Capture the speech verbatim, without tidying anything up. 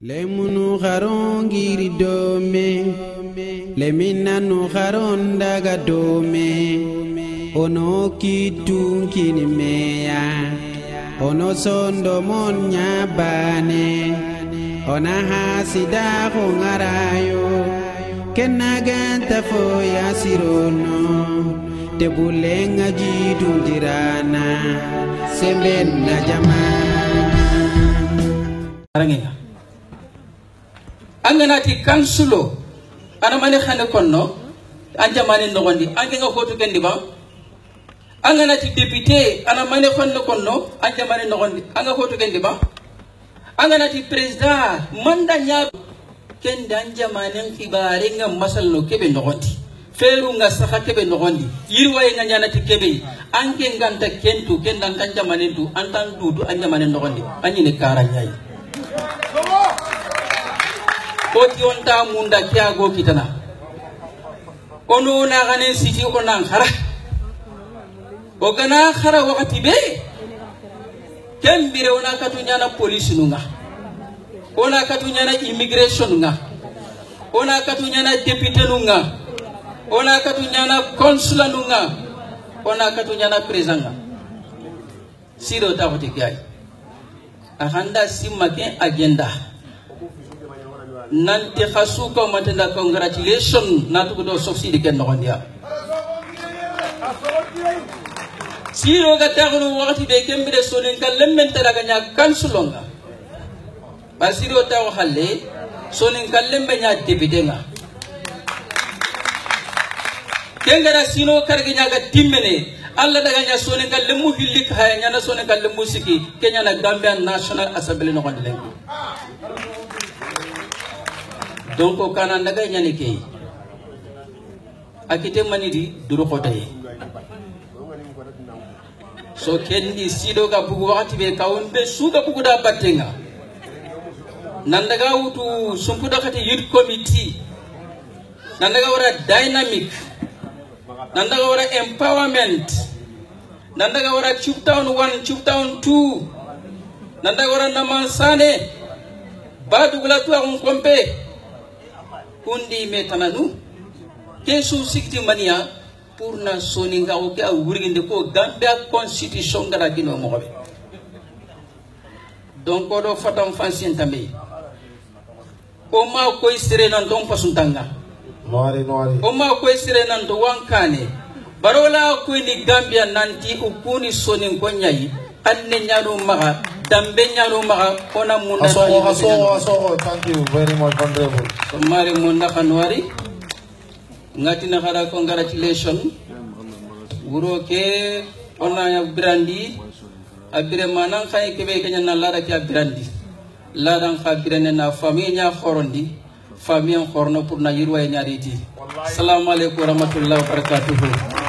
Le munu haron giri dome, le minanu haron daga dome, ono kitu kini meya, ono sondo mon nyabane, ona hasida hongarayo, kenaganta foya sirono, te bulenga jidu jirana, semben na jama. Anganati kansulo ana mane khane konno anja mane nogondi anga nga hoto kendi ba anganati député ana mane khonno konno anja mane nogondi anga hoto kendi ba anganati président manda nya kendi anja mane khibare nga masalno kebe nogondi feru nga saha kebe nogondi yirwaye nga nyanati kebe anke nganta kentu kenda anja mane du antan dudu anja mane nogondi anyine kara nyai Koti onta munda kiago kitana ono na gane siti ko nan khara o gana khara wakati be kembire ona katunya na police nunga ona katunya na immigration nga ona katunya na député nunga ona katunya na consul nunga ona katunya na president siro ta hoti kai ahanda simake agenda nanti khasuka matenda congratulation natu ko do soksi diken no ndia siro ga tagno wakati be kembere sonen kallem men taraga nya kansulonga basiro taw khalle sonen kallem be nya député nga kengara sino kargi nya ga timmene alla daga nya sonen kallem mu hillik hay nya na sonen kallem musiki kenya na Gambia National Assembly no gonde donc kana ndaga nyani kay akite manidi duru khotaye so kendi sido ga bugu wakati be kawunde suga bugu da battenga nandaga wutu sumpuda khati youth committee nandaga wara dynamic nandaga wara empowerment nandaga wara Chup Town one Chup Town two nandaga wara namansane badugula tu on kompe kundi metananu kesu sikti mania pour na soninga o ke awurinde ko Gambia constitution gara dino mo be donc ko do fatam fansien tambe o ma ko isere nan don pasuntanga noari noari o ma ko isere nan do wankane barola ko ni Gambia nanti ukuni sonin ko nyai anne nyano maga dambe nyano maga ona munda aso aso aso thank you very much honorable so mari munda kanwari ngati na khara congratulation wuro ke ona ya brandi abire manan khay kebe kenya na lara ki brandi ladan khabirene na famille nya khorondi famille khorno pour na yirwa nyaariti assalamu alaykum wa rahmatullahi wa barakatuh.